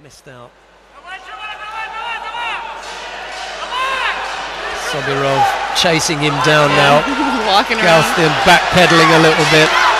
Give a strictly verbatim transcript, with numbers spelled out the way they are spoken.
missed out. Sobirov chasing him down now. Walking around. Galstyan backpedaling a little bit.